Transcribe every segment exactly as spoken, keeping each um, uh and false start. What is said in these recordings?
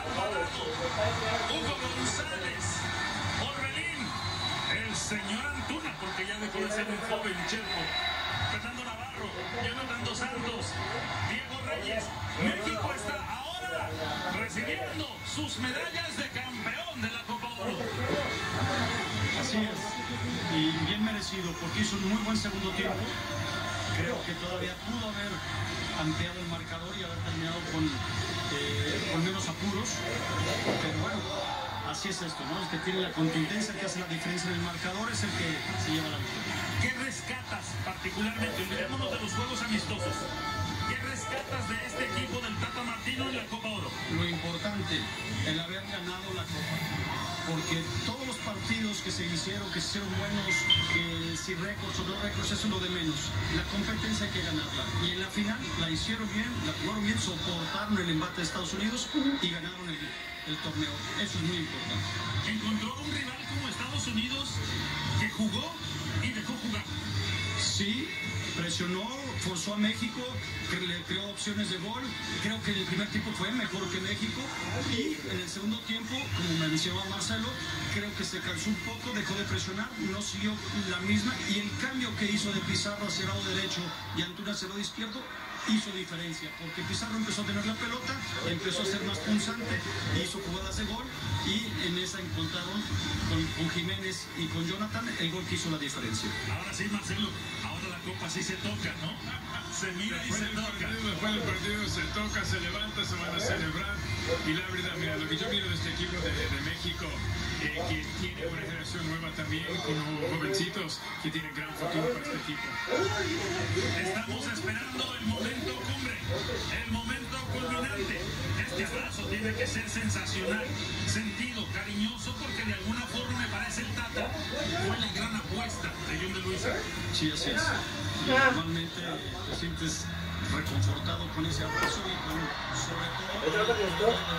Alvarado, Hugo González, Orbelín, el señor Antuna, porque ya dejó de ser un joven Chepo, Fernando Navarro, Jonathan Dos Santos, Diego Reyes. México está ahora recibiendo sus medallas de campeón de la Copa Oro. Así es, y bien merecido, porque hizo un muy buen segundo tiempo. Creo que todavía pudo haber ampliado el marcador y haber terminado con, eh, con menos apuros, pero bueno, así es esto, ¿no? El que tiene la contundencia, el que hace la diferencia en el marcador, es el que se lleva la victoria. ¿Qué rescatas particularmente? Olvidémonos de los juegos amistosos. ¿Qué rescatas de este equipo del Tata Martino en la Copa Oro? Lo importante, el haber ganado la Copa. Porque todos los partidos que se hicieron, que se hicieron buenos, que si récords o no récords, eso es lo de menos. La competencia hay que ganarla. Y en la final la hicieron bien, la jugaron bien, soportaron el embate de Estados Unidos y ganaron el, el torneo. Eso es muy importante. Encontró un rival como Estados Unidos que jugó y dejó jugar. Sí, presionó, forzó a México, que le creó opciones de gol. Creo que el primer tiempo fue mejor que México. Y en el segundo tiempo, como me mencionaba Marcelo, creo que se cansó un poco, dejó de presionar, no siguió la misma. Y el cambio que hizo de Pizarro hacia el lado derecho y Antuna hacia el lado izquierdo hizo diferencia, porque Pizarro empezó a tener la pelota, empezó a ser más punzante, hizo jugadas de gol y en esa encontraron con, con Jiménez y con Jonathan el gol que hizo la diferencia. Ahora sí, Marcelo, ahora la copa sí se toca, ¿no? Se mira y se toca. Partido, después del partido se toca, se levanta, se van a celebrar. Y la verdad, mira, lo que yo miro de este equipo de, de México, eh, que tiene una generación nueva también, con jovencitos que tienen gran futuro para este equipo. Estamos esperando el momento cumbre, el momento culminante. Este abrazo tiene que ser sensacional, sentido, cariñoso, porque de alguna forma me parece el Tata fue la gran apuesta de John de Luisa. Sí, así es. Y normalmente te sientes reconfortado con ese abrazo y con, sobre todo... Ahí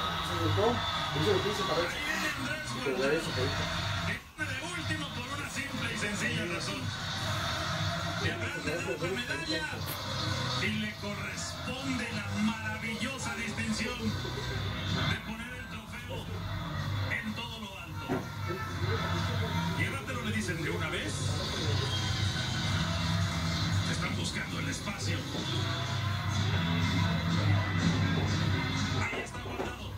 viene Andrés Guardado. De último por una simple y sencilla razón. Le habrán de dar la medalla y le corresponde la maravillosa distinción de poner el trofeo en todo lo alto. Llévatelo, le dicen de una vez. Están buscando el espacio. Ahí está Guardado.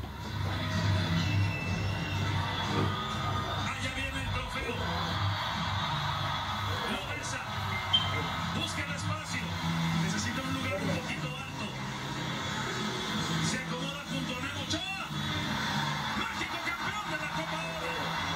Allá viene el trofeo. Lo besa. Busca el espacio. Necesita un lugar un poquito alto. Se acomoda junto a Memo Ochoa. México campeón de la Copa Oro.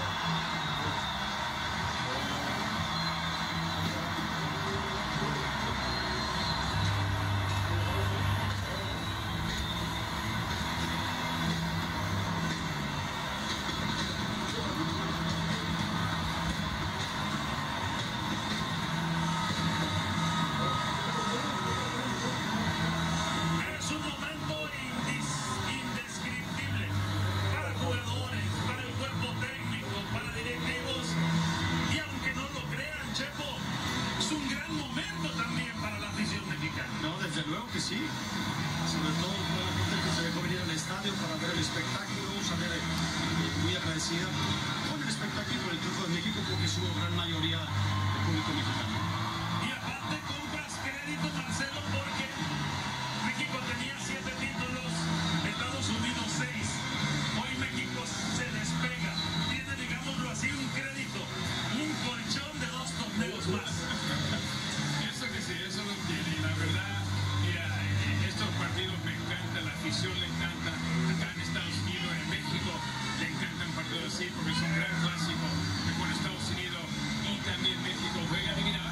Es un momento indis- indescriptible para jugadores, para el cuerpo técnico, para directivos. Y aunque no lo crean, Chepo, es un gran momento también para la afición mexicana. No, desde luego que sí. Sobre todo toda la gente que se dejó venir al estadio para ver el espectáculo, saber eh, muy agradecida con el espectáculo y con el triunfo de México, porque hubo gran mayoría del público mexicano. Y aparte compras crédito, Marcelo, porque México tenía siete títulos, Estados Unidos seis. Hoy México se despega. Tiene, digámoslo así, un crédito, un colchón de dos torneos más. Eso que sí, eso lo tiene. Y la verdad, mira, eh, estos partidos me encantan, la afición le encanta. Acá en Estados Unidos, en México, le encantan partidos así porque es un gran clásico. Con Estados Unidos y también México juegan y mira,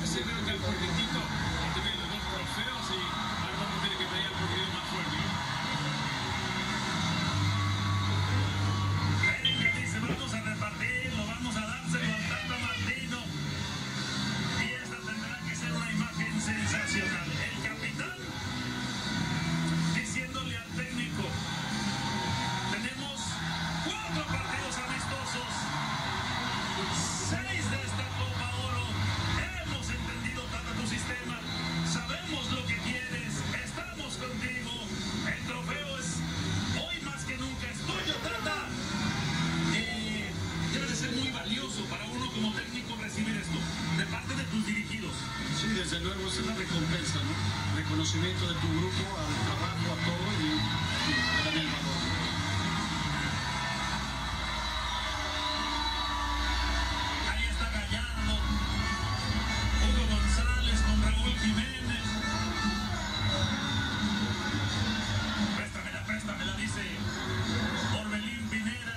reconocimiento de tu grupo, al trabajo, a todo, y, y le dan el valor. Ahí está Gallardo, Hugo González con Raúl Jiménez. Préstamela, préstamela, dice Orbelín Pineda.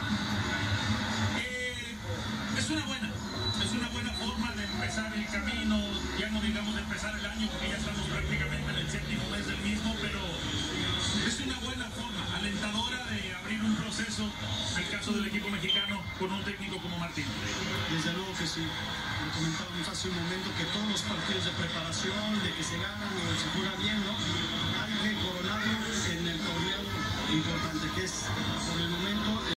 Eh, es una buena, es una buena forma de empezar el camino, ya no digamos de empezar el año, porque ya estamos prácticamente en el séptimo mes del mismo, pero es una buena forma, alentadora de abrir un proceso, en el caso del equipo mexicano, con un técnico como Martín. Desde luego que sí. Lo comentábamos hace un momento que todos los partidos de preparación, de que se ganan o se juega bien, ¿no? Hay que coronarlo en el torneo importante, que es